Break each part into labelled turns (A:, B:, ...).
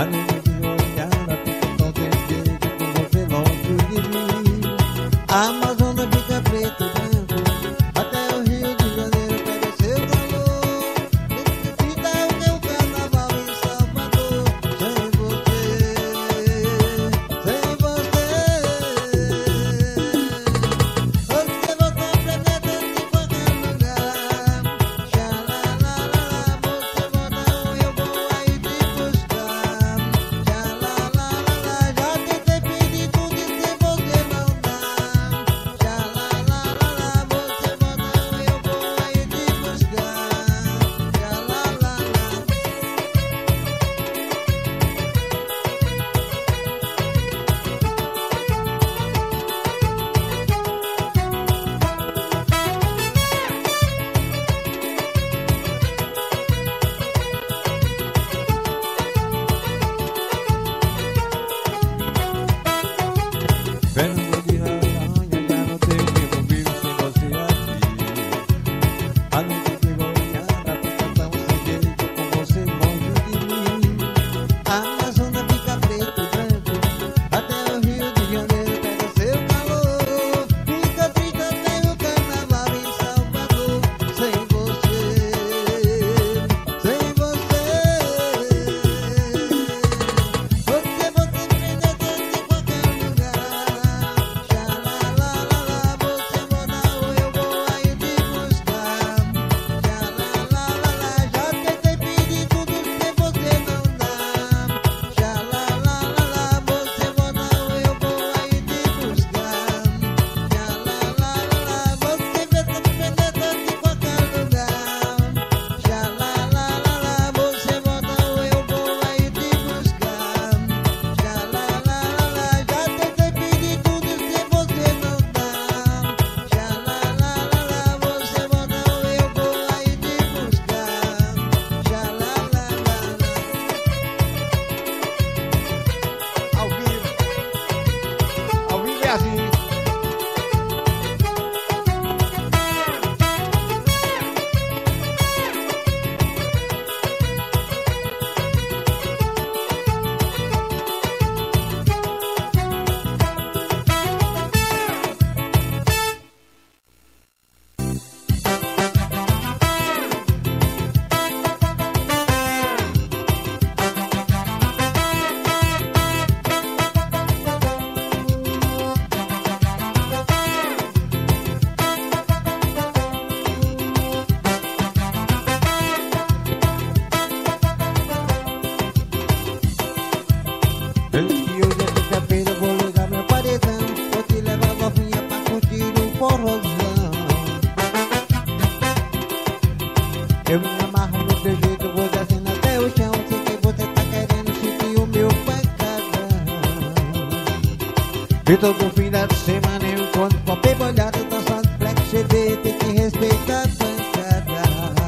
A: E todo final de semana eu encontro com a pebolhada dançando Black CD, tem que respeitar a pancada.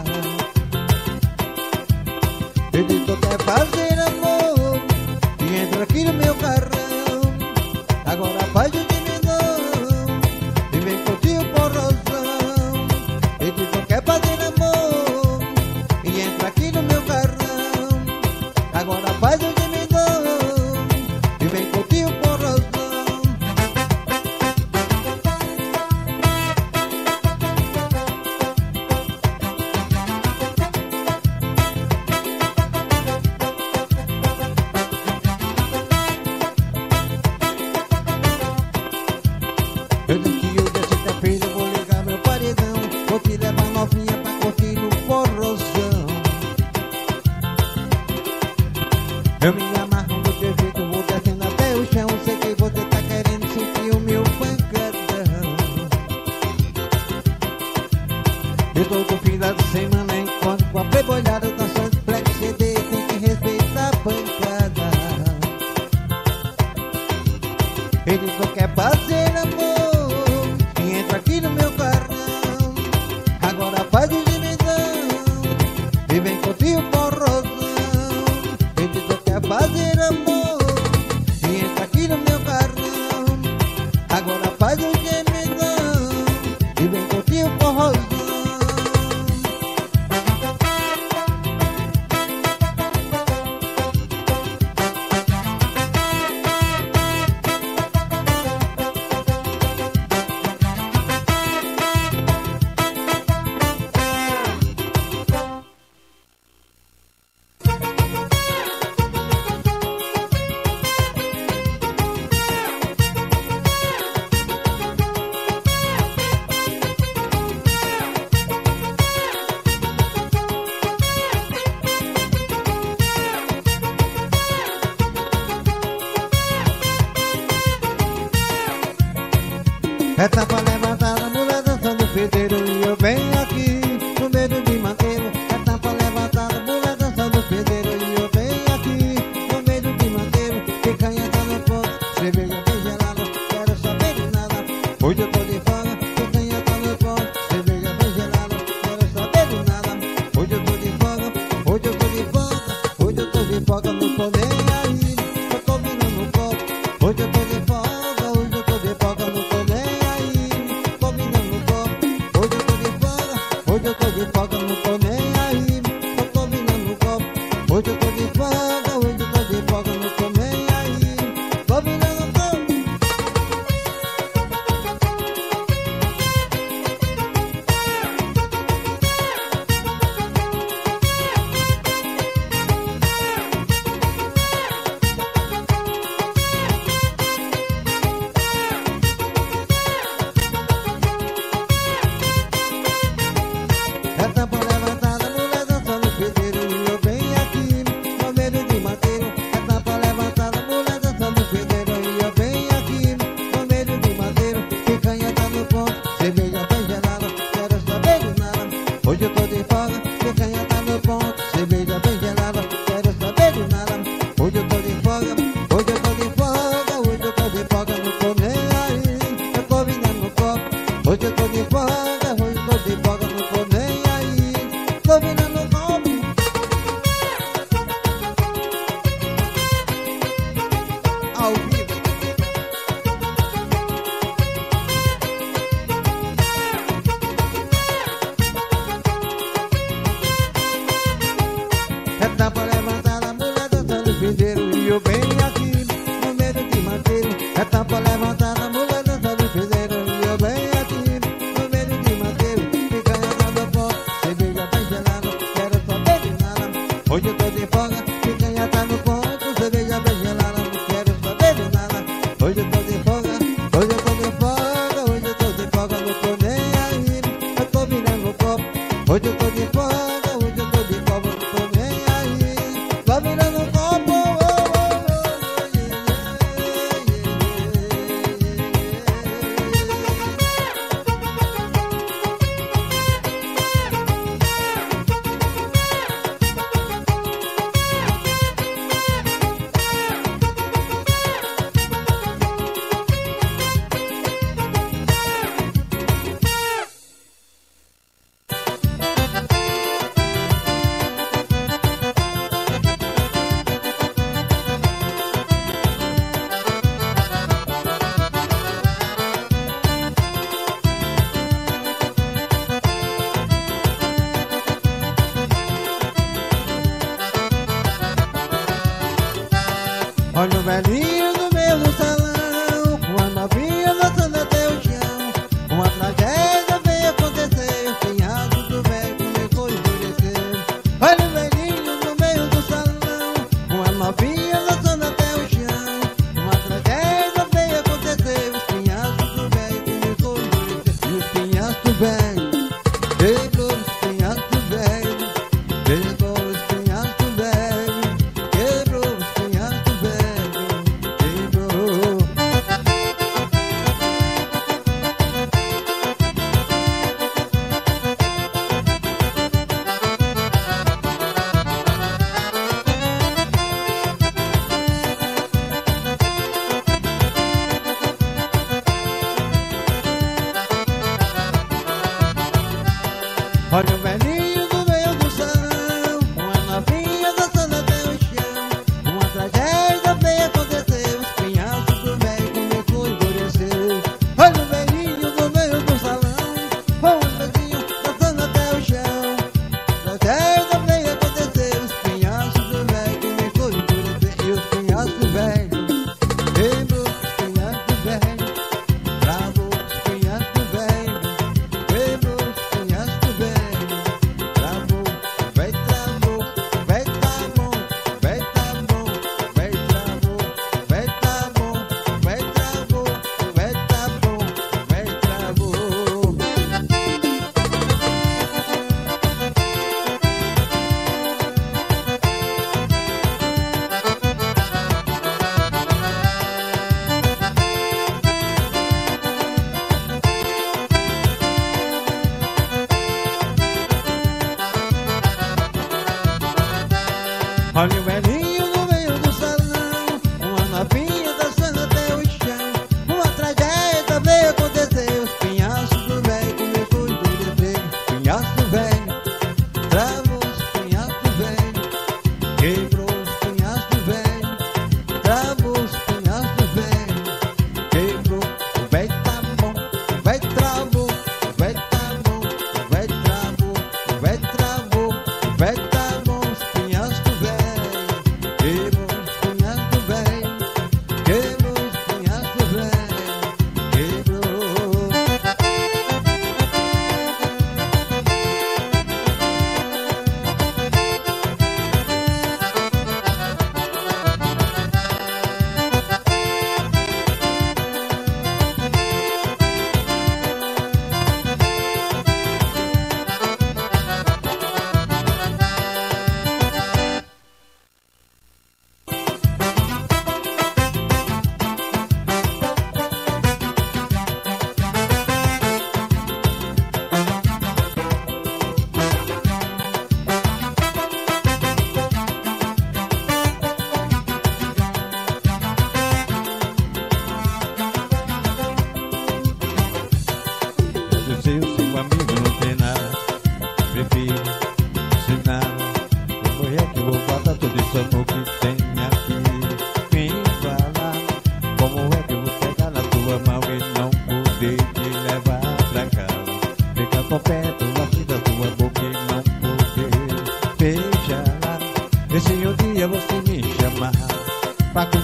A: Ele só quer fazer amor e entra aqui no meu carrão. Agora faz o gemidão e vem curtir o porrozão. Ele só quer fazer amor e entra aqui no meu carrão. Agora faz o gemidão e vem curtir o porrozão. Eu disse que hoje é sexta-feira, vou ligar meu paredão. Vou te levar novinha pra curtir no forrozão. Eu me amarro no teu jeito, vou descendo até o chão. Sei que você tá querendo sentir o meu pancadão. E todo final de semana encontro com a pebolhada dançando Black CD, tem que respeitar a pancada. Ele só quer fazer amor e entra aqui no meu carrão. Agora faz o gemidão e vem curtir o porrozão. Ele só quer fazer amor e entra aqui no meu carrão. Agora faz o gemidão e vem curtir o porrozão. É tapa levantada, mulher dançando pedreiro. E eu venho aqui no meio de manteiro. É tapa levantada, mulher dançando pedreiro. E eu venho aqui no meio de manteiro. Picanha tá no ponto, cerveja bem gelada. Quero saber de nada, hoje eu tô de folga. Picanha tá no ponto, cerveja bem gelada. Quero saber de nada, hoje eu tô de folga. Hoje eu tô de folga, hoje eu tô de folga. Não tô nem aí, eu tô virando um copo. Hoje eu tô de folga, hoje eu tô de folga. Não tô nem aí, tô virando um copo. Hoje eu tô de folga, hoje eu tô de folga. Não tô nem aí, eu tô virando um copo. Hoje eu tô de folga, hoje eu tô de folga. Não tô nem aí, tô virando um copo. É tampa levantada, mulher dançando pedreiro. E eu venho aqui no meio de manteiro. É tampa levantada, mulher dançando pedreiro. E eu venho aqui no meio de manteiro. Picanha tá no ponto, cerveja bem gelada. Quero saber de nada, hoje eu tô de folga. Picanha tá no ponto, cerveja bem gelada. Quero saber de nada, hoje eu tô de folga. Hoje eu tô de folga, hoje eu tô de folga. Não tô nem aí, eu tô virando no copo. Hoje eu tô de folga, hoje eu tô de folga. Não tô nem aí, tô virando no copo. Ao vivo. É tapa levantada, mulher dançando pedreiro. E eu venho aqui no meio de manteiro. É tapa levantada, mulher dançando pedreiro. E eu venho aqui no meio de manteiro. Picanha tá no ponto, cerveja bem gelada. Quero saber de nada, hoje eu tô de folga. Picanha tá no ponto, cerveja bem gelada. Não quero saber de nada, hoje eu tô de folga. Hoje eu tô de folga, hoje eu tô de folga. Não tô nem aí, eu tô virando o copo. Hoje eu tô de folga, hoje eu tô de folga. Não tô nem aí, tô virando o copo. Olha o velhinho no meio do salão, com a novinha dançando até o chão. Uma tragédia veio acontecer, o pinhado do velho começou a endurecer. Olha o velhinho no meio do salão, com a novinha dançando até o chão. Uma tragédia veio acontecer, os pinhados do velho começou a endurecer. E os pinhados do velho, quebrou os pinhados do velho, quebrou os pinhados do velho, quebrou os pinhados do velho, quebrou os pinhados do velho.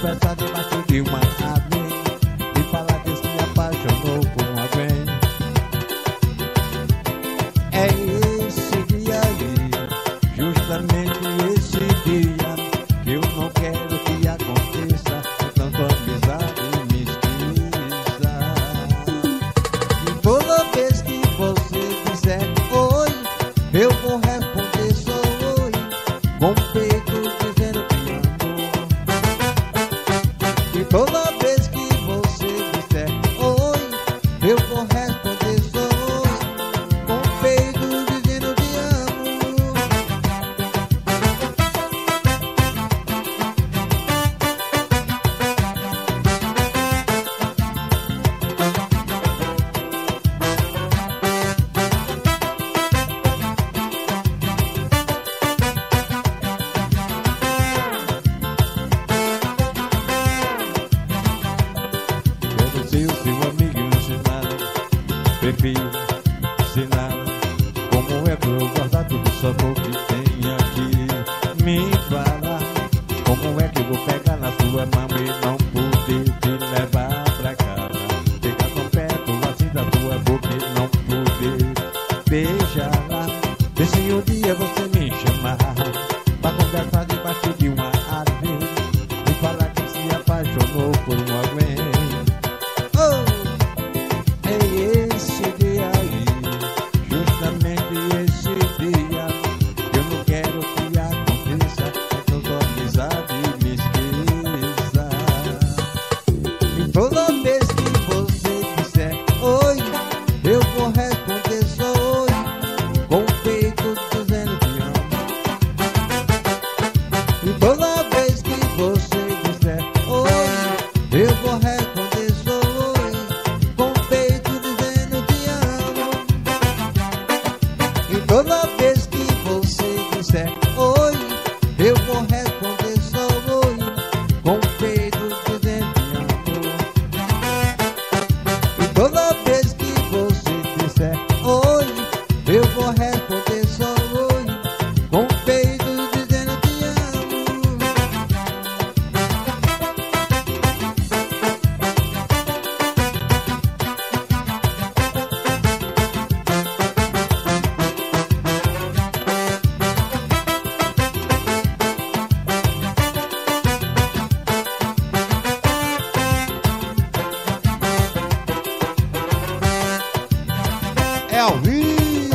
A: conversar debaixo de uma árvore e falar que se apaixonou por alguém. É esse dia aí, justamente esse dia, que eu não quero que aconteça, tanto amizade mesquisa. E toda vez que você disser oi, eu vou responder só oi, com o peito dizendo que amo. E toda vez que você disser oi, eu vou responder só oi, com o peito dizendo que amo. Quero ser o seu amigo e ensinar, prefiro ensinar como é pra eu guardar todo o sabor que tem aqui. Me fala como é que eu vou pegar na sua mão e não poder te levar pra casa, ficar tão perto assim da tua boca e não poder beijar. Vê se um dia você me chamar pra conversar debaixo de uma árvore e falar que se apaixonou por um alguém. Oh, é esse dia aí, justamente esse dia, que eu não quero que aconteça, então só amizade mesquisa. E toda vez que você disser oi, eu vou responder só oi, com o peito dizendo que amo. E toda vez que você disser oi, eu vou responder só oi, com o peito dizendo que amo. E toda vez que você disser oi, eu vou responder só oi, com o peito dizendo que amo. E toda vez que você disser oi, eu vou responder só oi, com o peito dizendo que amo. É ao vivo.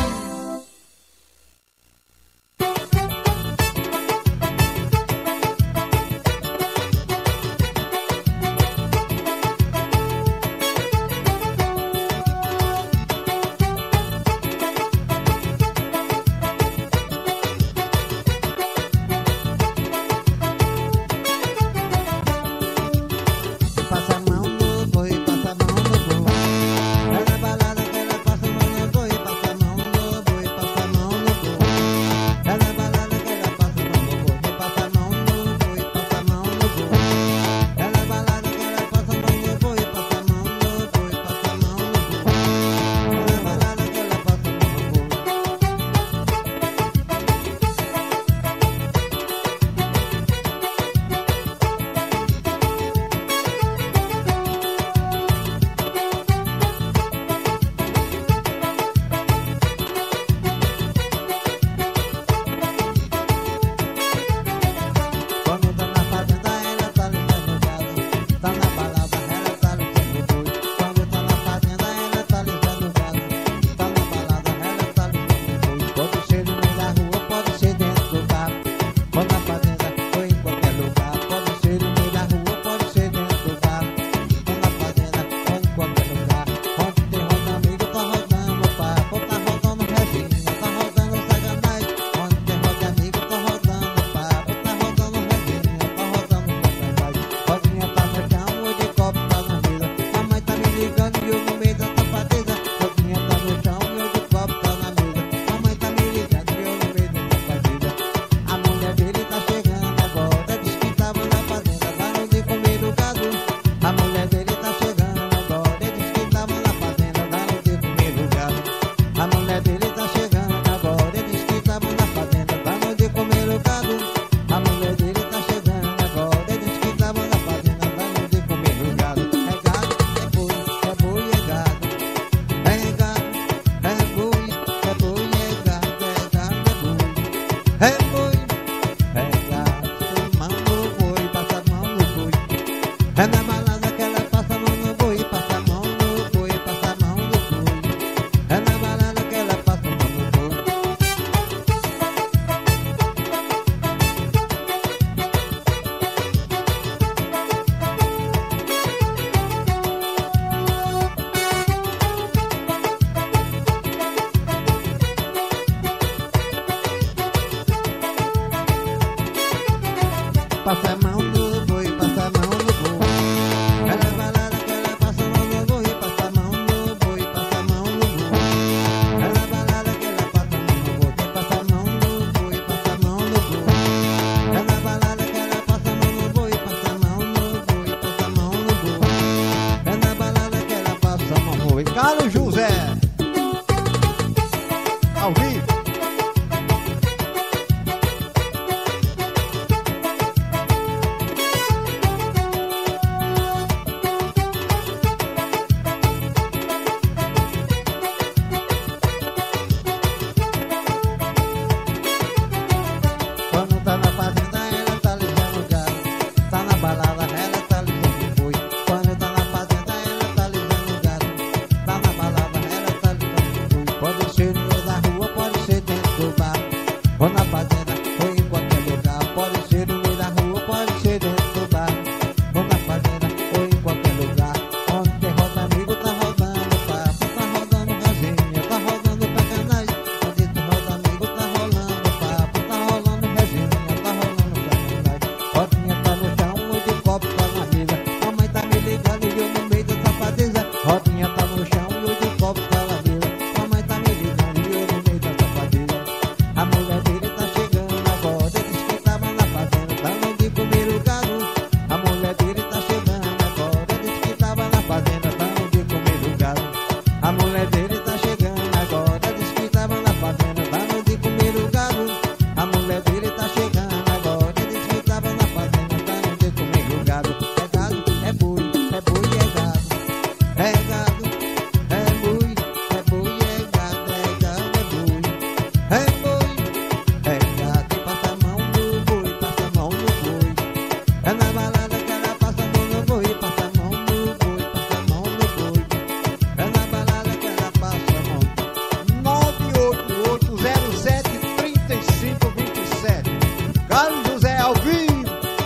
A: Passa a mão no boi, passa a mão no boi. É na balada que ela passa a mão no boi, passa a mão no boi, passa a mão no boi. É na balada que ela passa a mão no boi, passa a mão no boi, passa a mão no boi. É na balada que ela passa a mão no boi, passa a mão no boi, passa a mão no boi. É na balada que ela passa a mão no boi. É na balada que ela passa a mão no boi, passa a mão no boi, passa a mão no boi. É na balada que ela passa a mão no boi. Passa a mão no boi, passa a mão no boi. É na balada que ela passa a mão no boi, passa a mão no boi, passa a mão no boi. É na balada que ela passa a mão no boi, passa a mão no boi, passa a mão no boi. É na balada que ela passa a mão no boi, passa a mão no boi, passa a mão no boi. É na balada que ela passa a mão no boi. Carlos José, ao vivo. Quando tá na fazenda, ela tá lijando gado. Tá na balada, ela tá lijando boi. Quando tá na fazenda, ela tá lijando gado. Tá na balada, ela tá lijando boi. Pode ser no meio da rua, pode ser dentro do bar. Ou na fazenda, ou em qualquer lugar. Pode ser no meio da rua, pode ser dentro do bar. Ou na fazenda, ou em qualquer lugar. Onde tem roda amigo, tá rodando papo. Tá rodando resenha, tá rodando sacanagem. Onde tem roda amigo, tá rolando papo. Tá rolando resenha, tá rolando sacanagem. Rodinha tá no chão, o de copo tá na mesa. Mamãe tá me ligando e eu no meio da safadeza. Rodinha tá no chão, o de copo tá na mesa. Mamãe tá me ligando e eu no meio da safadeza. A mulher dele tá chegando agora, diz que tava na fazenda, dando de comer o gado. A mulher dele tá chegando agora, diz que tava na fazenda, dando de comer o gado. A mulher dele tá chegando agora, diz que tava na fazenda, dando de comer o gado. A mulher dele tá chegando agora, diz que tava na fazenda, dando de comer o gado. É gado, é boi, é boi, é gado. É gado, é boi, é boi, é gado, é gado, é boi. É boi, é gado, e passa a mão no boi, passa a mão no boi. É na balada que ela passa a mão no boi, passa a mão no boi, passa a mão no boi. É na balada que ela passa a mão. 988073527. Carlos José ao vivo.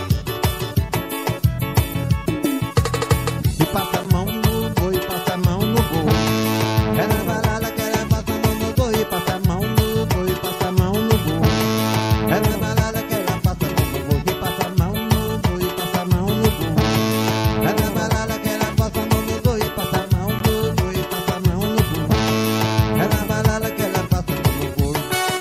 A: E passa a mão no boi, passa a mão no boi. É na balada que ela passa a mão no boi, passa a mão no boi, passa a mão no boi. É na balada que ela passa a mão no boi, passa a mão no boi, passa a mão no boi. É na balada que ela passa a mão no boi, passa a mão no boi, passa a mão no boi. É na balada que ela passa a mão no boi.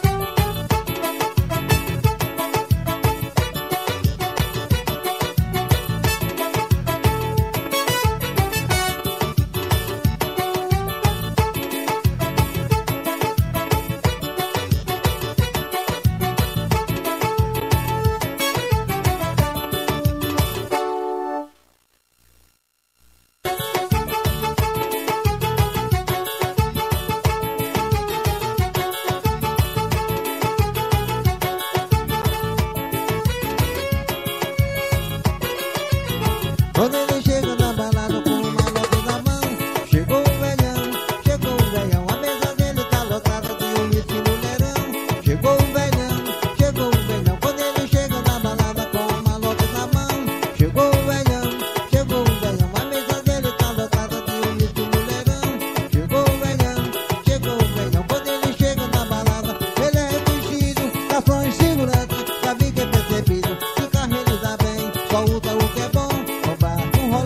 A: Quando ele chega na balada com uma nota na mão, chegou o velhão, a mesa dele tá lotada de uísque e mulherão. Chegou o velhão, quando ele chega na balada com uma nota na mão, chegou o velhão, a mesa dele tá lotada de uísque e mulherão. Chegou o velhão, quando ele chega na balada, ele é reconhecido, garçom e segurança, sabe que é percebido, que carro ele dá bem, só usa o que é bom.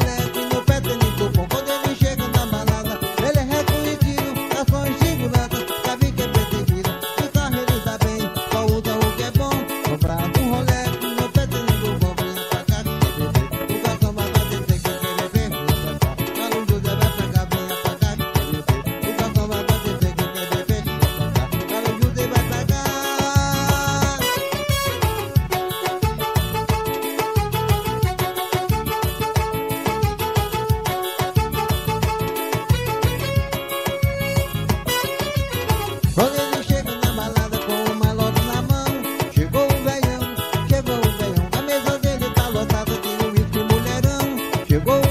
A: Chegou